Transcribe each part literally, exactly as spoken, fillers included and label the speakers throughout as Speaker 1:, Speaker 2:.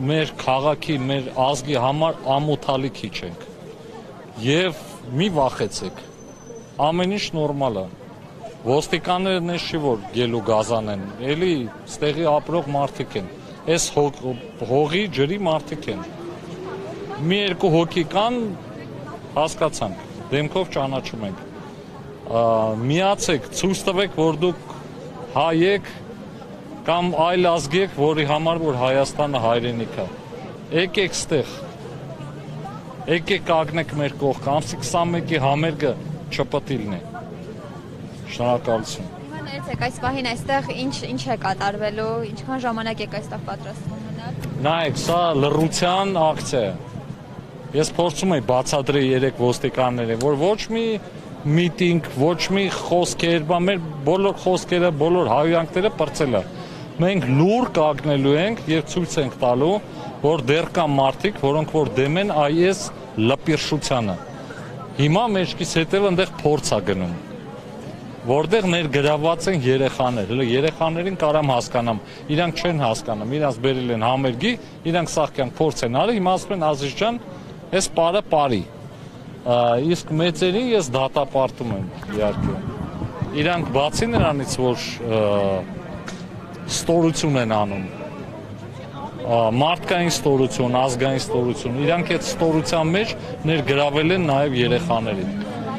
Speaker 1: մեր քաղաքի, մեր ազգի համար ամոթալի քիչ ենք։ Եվ մի վախեցեք, ամեն ինչ նորմալ է։ Ոստիկաններն էս չի որ գելու գազան են, էլի ստեղի ապրող մարդիկ են, այս հողի ջրի մարդիկ են։ Մի երկու հոգի կան, հասկացանք, դեմքով ճանաչում ենք։ Միացեք, ցույց տվեք, որ դուք հայ եք կամ այլ ազգ եք, որի համար որ Հայաստանը հայրենիք է։ Եկեք ստեղ, եկեք կանգնեք մեր կողքը, ամսի քսանմեկի համերգը չպտիլն է։ Շնորհակալություն։
Speaker 2: Իմացեք, այս պահին այստեղ ինչ է կատարվելու, ինչքան ժամանակ եք այստեղ պատրաստվում մնալ։
Speaker 1: Նայեք, սա լռության ակցիա է։ Ես փորձում եմ բացատրել երեք ոստիկաններին, որ ոչ մի միտինգ, ոչ մի խոսքեր, բա մեր բոլոր խոսքերը, բոլոր հայհոյանքները պրծել է։ Մենք լուր կանգնելու ենք եւ ցույց ենք տալու, որ դեռ կան մարդիկ, որոնք որ դեմ են այս լպիրշությանը։ Հիմա մեջքից հետևը այնտեղ փորձ է գնում, որտեղ ներգրավված են երեխաներ։ Երեխաներին կարամ հասկանամ, իրանք չեն հասկանում, իրանք բերել են համերգի, իրանք սաղ կյանք փորձ են արել, հիմա ասում են Ազիզ ջան, այս պարը պարի։ Իսկ մեծերին ես դատապարտում եմ, իհարկե։ Իրանք բացի նրանից, որ ստորություն են անում, մարդկային ստորություն, ազգային ստորություն, իրանք այդ ստորության մեջ ներգրավել են նաև երեխաներին։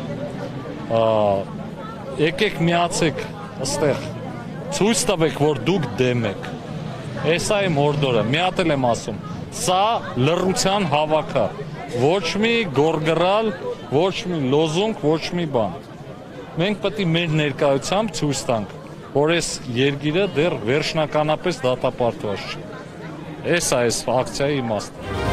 Speaker 1: Եկեք միացեք այստեղ, ցույց տվեք, որ դուք դեմ եք։ Էսա իմ հորդորը, մի հատ էլ եմ ասում, սա լռության հավաք է, ոչ մի գորգռալ, ոչ մի լոզունգ, ոչ մի բան։ Մենք պետք է մեր ներկայությամբ ցույց տանք, որ այս երկիրը դեռ վերջնականապես դատապարտված չէ։ Էս է այս ակցիայի իմաստը։